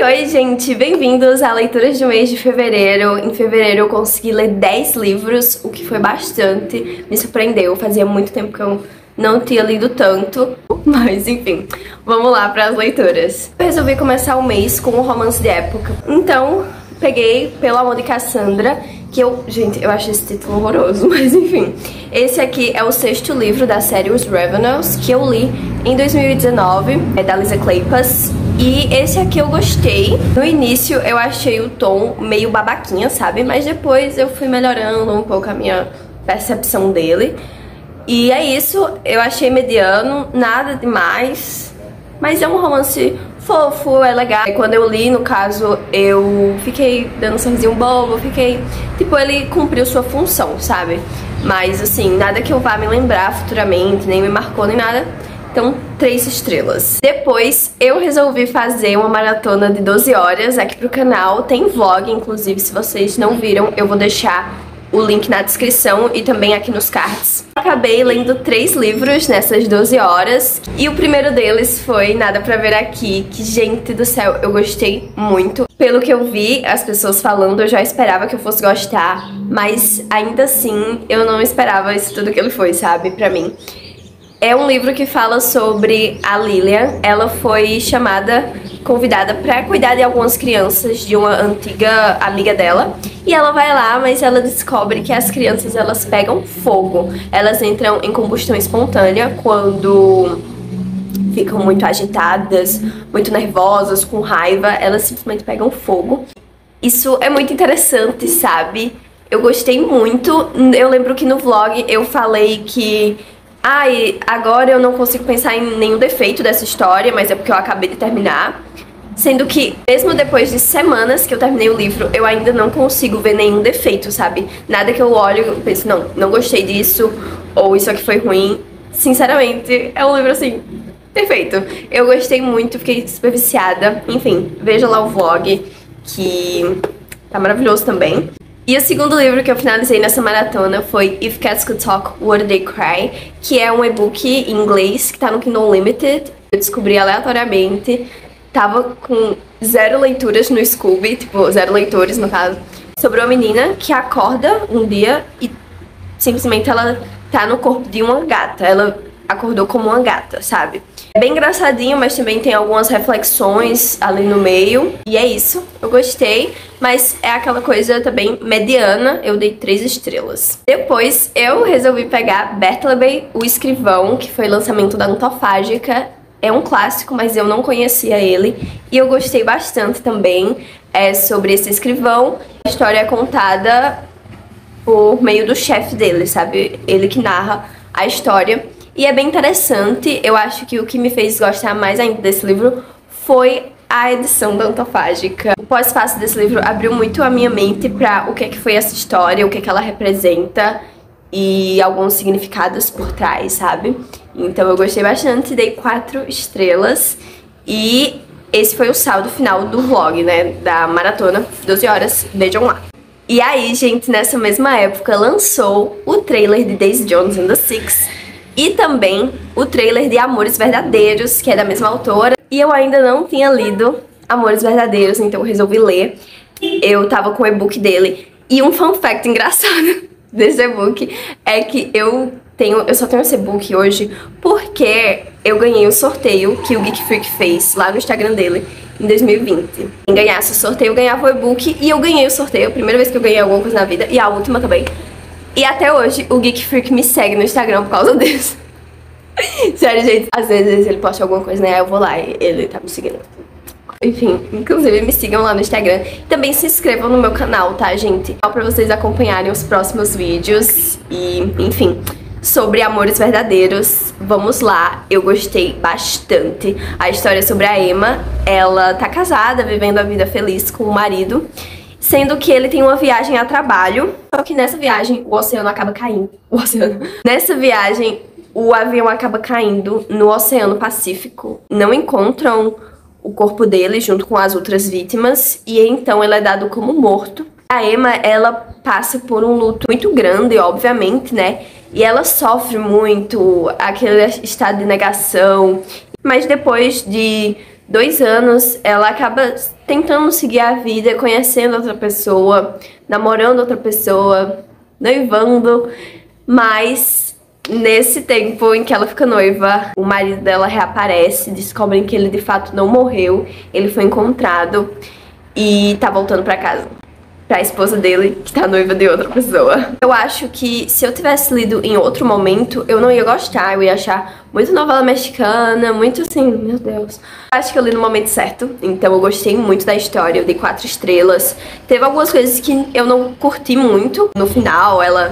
Oi, gente! Bem-vindos à leitura de mês de fevereiro. Em fevereiro eu consegui ler 10 livros, o que foi bastante, me surpreendeu. Fazia muito tempo que eu não tinha lido tanto, mas enfim, vamos lá para as leituras. Eu resolvi começar o mês com um romance de época, então peguei Pelo Amor de Cassandra, que gente, eu acho esse título horroroso, mas enfim. Esse aqui é o 6º livro da série Os Revenants, que eu li em 2019, é da Lisa Kleypas. E esse aqui eu gostei. No início eu achei o tom meio babaquinha, sabe? Mas depois eu fui melhorando um pouco a minha percepção dele. E é isso, eu achei mediano, nada demais. Mas é um romance fofo, é legal. Quando eu li, no caso, eu fiquei dando um sorrisinho bobo, tipo, ele cumpriu sua função, sabe? Mas assim, nada que eu vá me lembrar futuramente, nem me marcou nem nada. Então, 3 estrelas. Depois, eu resolvi fazer uma maratona de 12 horas aqui pro canal. Tem vlog, inclusive, se vocês não viram, eu vou deixar o link na descrição e também aqui nos cards. Acabei lendo 3 livros nessas 12 horas. E o primeiro deles foi Nada Pra Ver Aqui, que, gente do céu, eu gostei muito. Pelo que eu vi, as pessoas falando, eu já esperava que eu fosse gostar. Mas, ainda assim, eu não esperava isso tudo que ele foi, sabe, pra mim. É um livro que fala sobre a Lilian. Ela foi convidada para cuidar de algumas crianças de uma antiga amiga dela. E ela vai lá, mas ela descobre que as crianças, elas pegam fogo. Elas entram em combustão espontânea quando ficam muito agitadas, muito nervosas, com raiva. Elas simplesmente pegam fogo. Isso é muito interessante, sabe? Eu gostei muito. Eu lembro que no vlog eu falei que agora eu não consigo pensar em nenhum defeito dessa história, mas é porque eu acabei de terminar. Sendo que, mesmo depois de semanas que eu terminei o livro, eu ainda não consigo ver nenhum defeito, sabe? Nada que eu olho e penso, não gostei disso, ou isso aqui foi ruim. Sinceramente, é um livro, assim, perfeito. Eu gostei muito, fiquei super viciada. Enfim, veja lá o vlog, que tá maravilhoso também. E o segundo livro que eu finalizei nessa maratona foi If Cats Could Talk, Would They Cry, que é um e-book em inglês que tá no Kindle Unlimited. Eu descobri aleatoriamente, tava com 0 leituras no Scooby, tipo, 0 leitores no caso, sobre uma menina que acorda um dia e simplesmente ela tá no corpo de uma gata. Ela acordou como uma gata, sabe? É bem engraçadinho, mas também tem algumas reflexões ali no meio. E é isso, eu gostei, mas é aquela coisa também mediana, eu dei 3 estrelas. Depois eu resolvi pegar Bartleby, o Escrivão, que foi lançamento da Antofágica. É um clássico, mas eu não conhecia ele e eu gostei bastante também. É sobre esse escrivão. A história é contada por meio do chefe dele, sabe? Ele que narra a história. E é bem interessante. Eu acho que o que me fez gostar mais ainda desse livro foi a edição da Antofágica. O pós-fácil desse livro abriu muito a minha mente para o que é que foi essa história, o que é que ela representa e alguns significados por trás, sabe? Então eu gostei bastante, dei 4 estrelas. E esse foi o saldo final do vlog, né? Da maratona, 12 horas, vejam lá. E aí, gente, nessa mesma época lançou o trailer de Daisy Jones and the Six e também o trailer de Amores Verdadeiros, que é da mesma autora. E eu ainda não tinha lido Amores Verdadeiros, então eu resolvi ler. Eu tava com o e-book dele. E um fun fact engraçado desse e-book é que eu só tenho esse e-book hoje porque eu ganhei um sorteio que o Geek Freak fez lá no Instagram dele em 2020. Quem ganhasse o sorteio ganhava o e-book e eu ganhei o sorteio, a primeira vez que eu ganhei alguma coisa na vida e a última também. E até hoje o Geek Freak me segue no Instagram por causa disso. Sério, gente, às vezes ele posta alguma coisa, né? Aí eu vou lá e ele tá me seguindo. Enfim, inclusive me sigam lá no Instagram. Também se inscrevam no meu canal, tá, gente? Pra vocês acompanharem os próximos vídeos. E, enfim, sobre Amores Verdadeiros, vamos lá. Eu gostei bastante. A história é sobre a Emma. Ela tá casada, vivendo a vida feliz com o marido, sendo que ele tem uma viagem a trabalho. Só que nessa viagem o oceano acaba caindo. Nessa viagem o avião acaba caindo no Oceano Pacífico. Não encontram o corpo dele junto com as outras vítimas e então ele é dado como morto. A Emma, ela passa por um luto muito grande, obviamente, né? E ela sofre muito, aquele estado de negação. Mas depois de 2 anos, ela acaba tentando seguir a vida, conhecendo outra pessoa, namorando outra pessoa, noivando, mas nesse tempo em que ela fica noiva, o marido dela reaparece, descobrem que ele de fato não morreu, ele foi encontrado e tá voltando pra casa. Pra esposa dele, que tá noiva de outra pessoa. Eu acho que se eu tivesse lido em outro momento, eu não ia gostar, eu ia achar muito novela mexicana, muito assim, meu Deus. Eu acho que eu li no momento certo, então eu gostei muito da história, eu dei 4 estrelas. Teve algumas coisas que eu não curti muito. No final, ela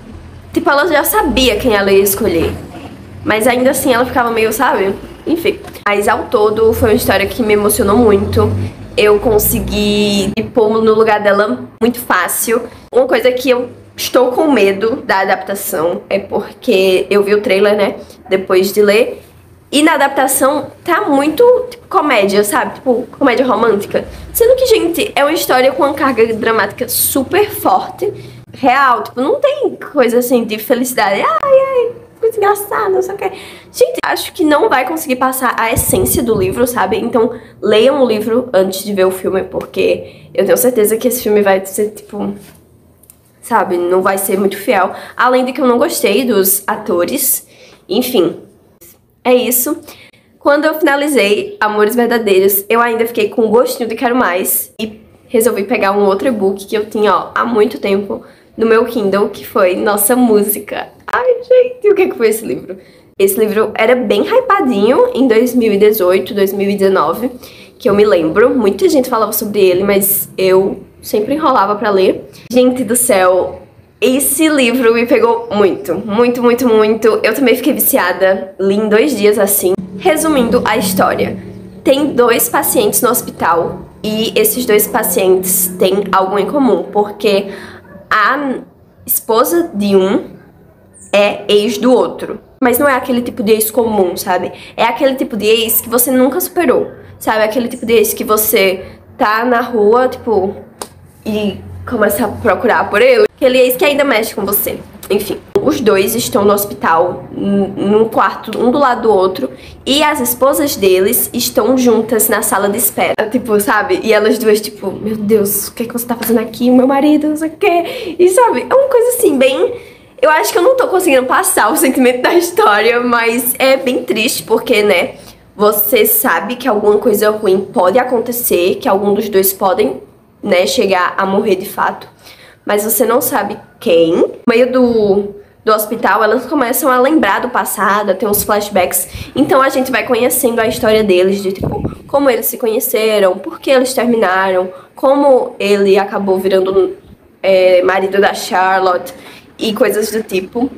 já sabia quem ela ia escolher, mas ainda assim ela ficava meio, sabe? Enfim. Mas ao todo, foi uma história que me emocionou muito. Eu consegui me pôr no lugar dela muito fácil. Uma coisa que eu estou com medo da adaptação é porque eu vi o trailer, né, depois de ler, e na adaptação tá muito, tipo, comédia, sabe? Tipo, comédia romântica. Sendo que, gente, é uma história com uma carga dramática super forte, real, tipo, não tem coisa assim de felicidade. Ai, coisa engraçada, não sei o que. Gente, acho que não vai conseguir passar a essência do livro, sabe? Então, leiam o livro antes de ver o filme, porque eu tenho certeza que esse filme vai ser, tipo, sabe? Não vai ser muito fiel. Além de que eu não gostei dos atores. Enfim, é isso. Quando eu finalizei Amores Verdadeiros, eu ainda fiquei com um gostinho de quero mais. E resolvi pegar um outro e-book que eu tinha, ó, há muito tempo no meu Kindle, que foi Nossa Música. Ai, gente, o que foi esse livro? Esse livro era bem hypadinho em 2018, 2019, que eu me lembro. Muita gente falava sobre ele, mas eu sempre enrolava pra ler. Gente do céu, esse livro me pegou muito, muito, muito, muito. Eu também fiquei viciada, li em 2 dias assim. Resumindo a história, tem 2 pacientes no hospital e esses 2 pacientes têm algo em comum, porque a esposa de um é ex do outro. Mas não é aquele tipo de ex comum, sabe? É aquele tipo de ex que você nunca superou, sabe? Aquele tipo de ex que você tá na rua, tipo, e começa a procurar por ele. Aquele ex que ainda mexe com você. Enfim, os 2 estão no hospital, num quarto, um do lado do outro, e as esposas deles estão juntas na sala de espera. Tipo, sabe? E elas duas, tipo, meu Deus, o que é que você tá fazendo aqui? O meu marido, não sei o quê. E sabe, é uma coisa assim, bem... Eu acho que eu não tô conseguindo passar o sentimento da história, mas é bem triste porque, né, você sabe que alguma coisa ruim pode acontecer, que algum dos 2 podem, né, chegar a morrer de fato, mas você não sabe quem. No meio do hospital, elas começam a lembrar do passado, a ter uns flashbacks, então a gente vai conhecendo a história deles, de tipo, como eles se conheceram, por que eles terminaram, como ele acabou virando marido da Charlotte, e coisas do tipo.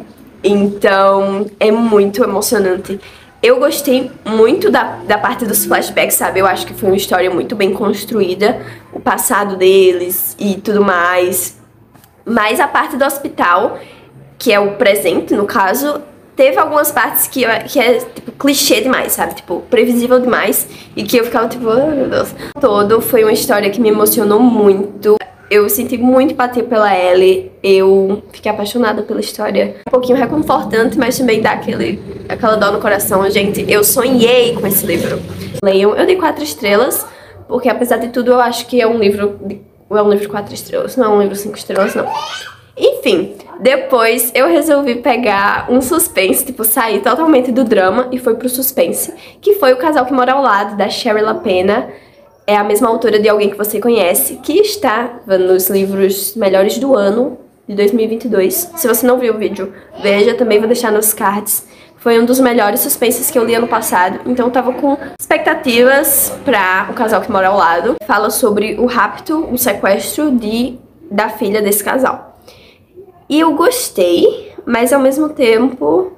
Então, é muito emocionante. Eu gostei muito da parte dos flashbacks, sabe? Eu acho que foi uma história muito bem construída, o passado deles e tudo mais. Mas a parte do hospital, que é o presente, no caso, teve algumas partes que é, tipo, clichê demais, sabe? Tipo, previsível demais. E que eu ficava, tipo, oh, meu Deus. Todo foi uma história que me emocionou muito. Eu senti muito empatia pela Ellie, eu fiquei apaixonada pela história. Um pouquinho reconfortante, mas também dá aquela dó no coração. Gente, eu sonhei com esse livro. Leiam, eu dei 4 estrelas, porque apesar de tudo eu acho que é um livro de 4 estrelas, não é um livro 5 estrelas, não. Enfim, depois eu resolvi pegar um suspense, tipo, sair totalmente do drama e foi pro suspense, que foi O Casal que Mora ao Lado, da Shari LaPena. É a mesma autora de Alguém que Você Conhece, que está nos livros melhores do ano de 2022. Se você não viu o vídeo, veja, também vou deixar nos cards. Foi um dos melhores suspenses que eu li ano passado, então eu tava com expectativas pra O Casal que Mora ao Lado. Fala sobre o rapto, o sequestro da filha desse casal. E eu gostei, mas ao mesmo tempo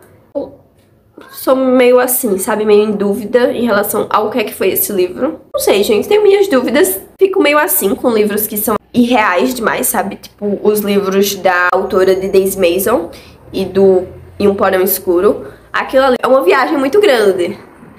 sou meio assim, sabe? Meio em dúvida em relação ao que é que foi esse livro. Não sei, gente, tenho minhas dúvidas. Fico meio assim com livros que são irreais demais, sabe? Tipo, os livros da autora de Daisy Mason e do Em um Porão Escuro. Aquilo ali é uma viagem muito grande.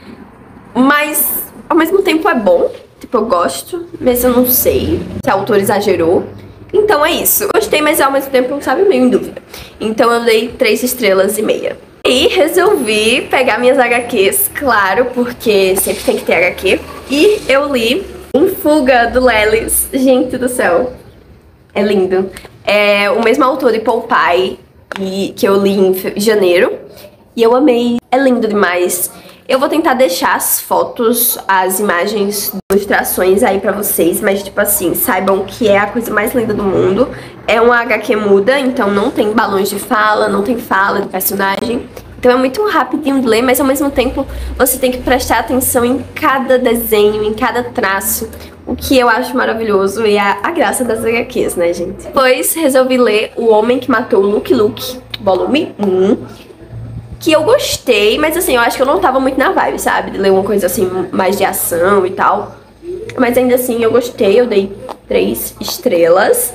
Mas, ao mesmo tempo, é bom. Tipo, eu gosto, mas eu não sei se a autora exagerou. Então é isso. Gostei, mas ao mesmo tempo, sabe, meio em dúvida. Então eu dei 3,5 estrelas. E resolvi pegar minhas HQs, claro, porque sempre tem que ter HQ. E eu li Em Fuga, do Lelis. Gente do céu, é lindo. É o mesmo autor de Popeye, que eu li em janeiro. E eu amei, é lindo demais. Eu vou tentar deixar as fotos, as imagens, ilustrações aí pra vocês, mas tipo assim, saibam que é a coisa mais linda do mundo. É uma HQ muda, então não tem balões de fala, não tem fala de personagem. Então é muito rapidinho de ler, mas ao mesmo tempo você tem que prestar atenção em cada desenho, em cada traço. O que eu acho maravilhoso e a graça das HQs, né, gente? Depois resolvi ler O Homem que Matou Lucky Luke, volume 1. Que eu gostei, mas assim, eu acho que eu não tava muito na vibe, sabe? De ler uma coisa assim, mais de ação e tal. Mas ainda assim, eu gostei, eu dei 3 estrelas.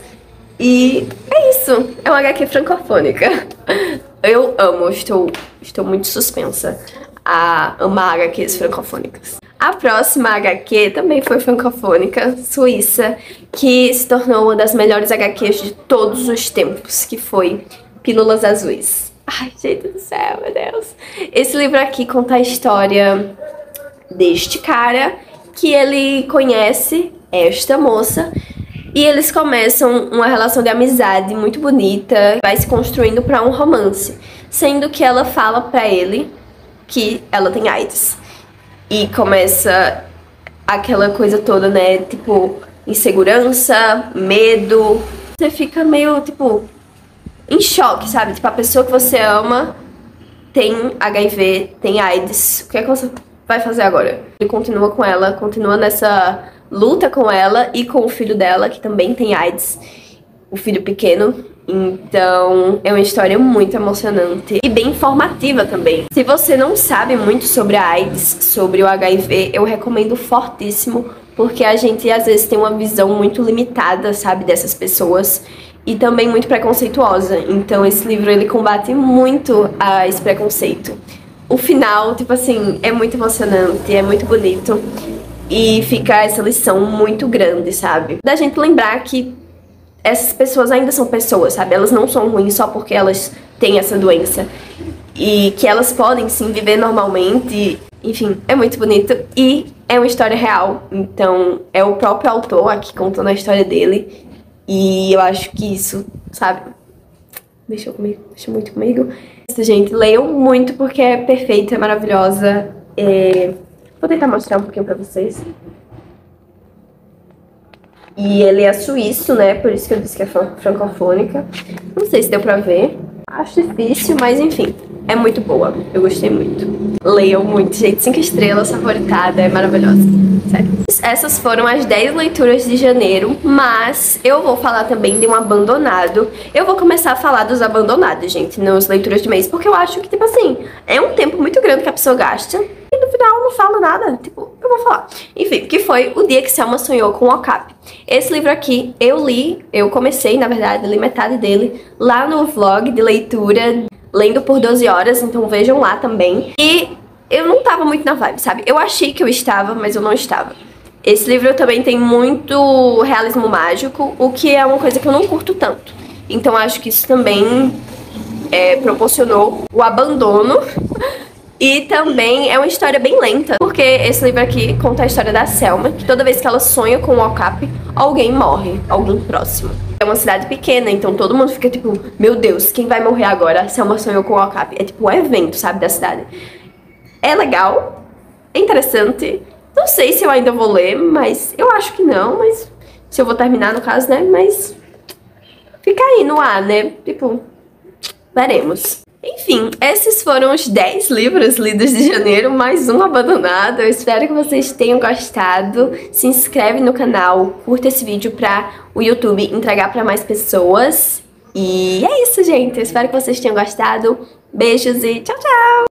E é isso, é uma HQ francofônica. Eu amo, estou muito suspensa a amar HQs francofônicas. A próxima HQ também foi francofônica, suíça, que se tornou uma das melhores HQs de todos os tempos, que foi Pílulas Azuis. Ai, gente do céu, meu Deus. Esse livro aqui conta a história deste cara que ele conhece esta moça e eles começam uma relação de amizade muito bonita, vai se construindo pra um romance, sendo que ela fala pra ele que ela tem AIDS. E começa aquela coisa toda, né, tipo, insegurança, medo. Você fica meio, tipo, em choque, sabe? Tipo, a pessoa que você ama tem HIV, tem AIDS. O que é que você vai fazer agora? Ele continua com ela, continua nessa luta com ela e com o filho dela, que também tem AIDS. O filho pequeno. Então, é uma história muito emocionante e bem informativa também. Se você não sabe muito sobre a AIDS, sobre o HIV, eu recomendo fortíssimo, porque a gente às vezes tem uma visão muito limitada, sabe, dessas pessoas. E também muito preconceituosa. Então esse livro, ele combate muito esse preconceito. O final, tipo assim, é muito emocionante, é muito bonito. E fica essa lição muito grande, sabe? Da gente lembrar que essas pessoas ainda são pessoas, sabe? Elas não são ruins só porque elas têm essa doença. E que elas podem sim viver normalmente. Enfim, é muito bonito. E é uma história real. Então é o próprio autor aqui contando a história dele. E eu acho que isso, sabe, mexeu muito comigo. Isso, gente, leiam muito porque é perfeita, é maravilhosa. Vou tentar mostrar um pouquinho pra vocês. E ele é suíço, né, por isso que eu disse que é francofônica. Não sei se deu pra ver. Acho difícil, mas enfim, é muito boa. Eu gostei muito. Leiam muito, gente. 5 estrelas, favoritada, é maravilhosa. Sério. Essas foram as 10 leituras de janeiro, mas eu vou falar também de um abandonado. Eu vou começar a falar dos abandonados, gente, nas leituras de mês, porque eu acho que, tipo assim, é um tempo muito grande que a pessoa gasta e no final não fala nada. Tipo, eu vou falar. Enfim, que foi O Dia que Selma Sonhou com o Okapi. Esse livro aqui eu li, eu comecei, na verdade, li metade dele lá no vlog de leitura, lendo por 12 horas, então vejam lá também. E eu não tava muito na vibe, sabe? Eu achei que eu estava, mas eu não estava. Esse livro também tem muito realismo mágico, o que é uma coisa que eu não curto tanto. Então acho que isso também proporcionou o abandono. E também é uma história bem lenta, porque esse livro aqui conta a história da Selma, que toda vez que ela sonha com o Okapi, alguém morre, alguém próximo. É uma cidade pequena, então todo mundo fica tipo, meu Deus, quem vai morrer agora? A Selma sonhou com o Okapi. É tipo um evento, sabe, da cidade. É legal, é interessante. Não sei se eu ainda vou ler, mas eu acho que não, mas se eu vou terminar no caso, né, mas fica aí no ar, né, tipo, veremos. Enfim, esses foram os 10 livros lidos de janeiro, mais um abandonado. Eu espero que vocês tenham gostado. Se inscreve no canal, curta esse vídeo pra o YouTube entregar pra mais pessoas. E é isso, gente. Eu espero que vocês tenham gostado. Beijos e tchau, tchau!